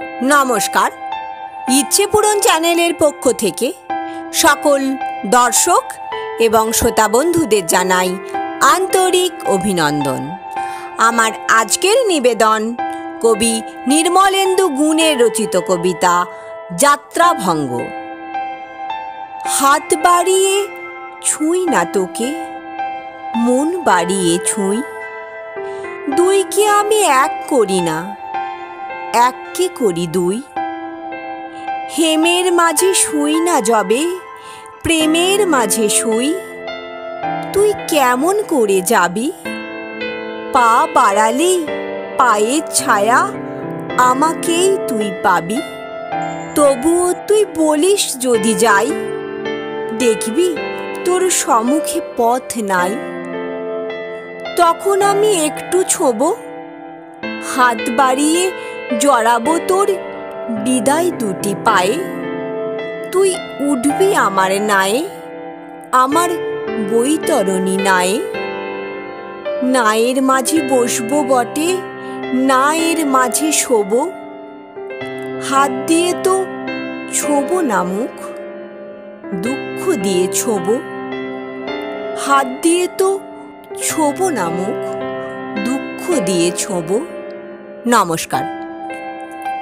নমস্কার। ইচ্ছে পূরণ চ্যানেলের পক্ষ থেকে সকল দর্শক এবং শ্রোতা বন্ধুদের জানাই আন্তরিক অভিনন্দন। আমার আজকের নিবেদন কবি নির্মলেন্দু গুণের রচিত কবিতা যাত্রাভঙ্গ। হাত বাড়িয়ে ছুঁই না তোকে, মন বাড়িয়ে ছুঁই। দুইকে আমি এক করি না, এককে করি দুই। হেমের মাঝে শুই না যবে, প্রেমের মাঝে শুই। তুই কেমন করে যাবি? পা বাড়ালে পায়ের ছায়া আমাকেই তুই পাবি। তবুও তুই বলিস যদি যাই, দেখবি তোর সম্মুখে পথ নাই। তখন আমি একটু ছোব, হাত বাড়িয়ে জড়াবো তোর বিদায় দুটি পায়ে। তুই উঠবি আমার নায়ে, আমার বৈতরণী নায়ে। নায়ের মাঝে বসবো বটে, নায়ের মাঝে শোব। হাত দিয়ে তো ছোব না মুখ, দুঃখ দিয়ে ছোব। হাত দিয়ে তো ছোব না মুখ, দুঃখ দিয়ে ছোব। নমস্কার।